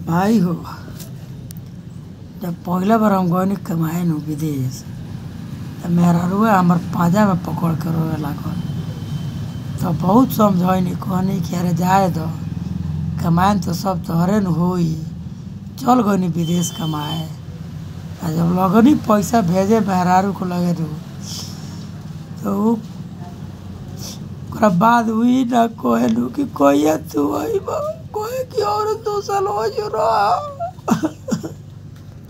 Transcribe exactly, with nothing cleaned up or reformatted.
भाई हो, जब पहला बार हम गए कमाए नु विदेश तो मेहरारूआ हमार पाजा में पकड़ के रोए लागल। तो बहुत समझैनी, कहनी कि अरे जाए दो, कमाए तो सब तोहरे न होई। चल गनी विदेश कमाए। आ जब लगनी पैसा भेजे मेहरारू को लगे नु तो उ ओकरा बाद हुई ना कहलू कि कहिया तू अइबा, कहे कि और दो साल हो जो रह।